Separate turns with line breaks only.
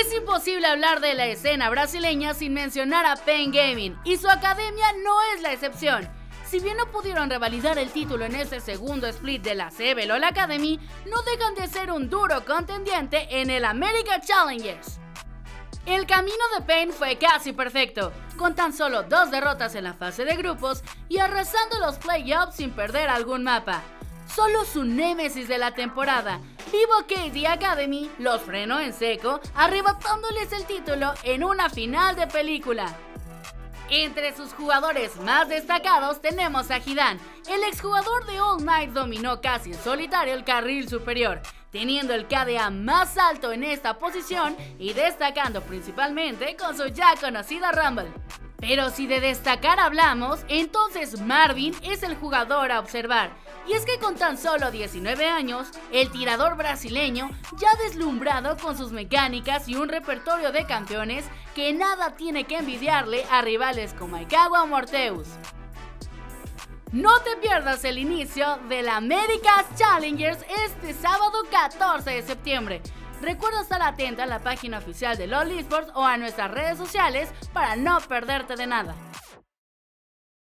Es imposible hablar de la escena brasileña sin mencionar a Pain Gaming, y su academia no es la excepción. Si bien no pudieron revalidar el título en este segundo split de la CBLOL Academy, no dejan de ser un duro contendiente en el America Challengers. El camino de Pain fue casi perfecto, con tan solo 2 derrotas en la fase de grupos y arrasando los playoffs sin perder algún mapa. Solo su némesis de la temporada, Vivo KD Academy, los frenó en seco, arrebatándoles el título en una final de película. Entre sus jugadores más destacados tenemos a Hidan. El exjugador de All Might dominó casi en solitario el carril superior, teniendo el KDA más alto en esta posición y destacando principalmente con su ya conocida Rumble. Pero si de destacar hablamos, entonces Marvin es el jugador a observar. Y es que con tan solo 19 años, el tirador brasileño ya deslumbrado con sus mecánicas y un repertorio de campeones que nada tiene que envidiarle a rivales como Aikawa o Morteus. No te pierdas el inicio del America's Challengers este sábado 14 de septiembre. Recuerda estar atento a la página oficial de LOL Esports o a nuestras redes sociales para no perderte de nada.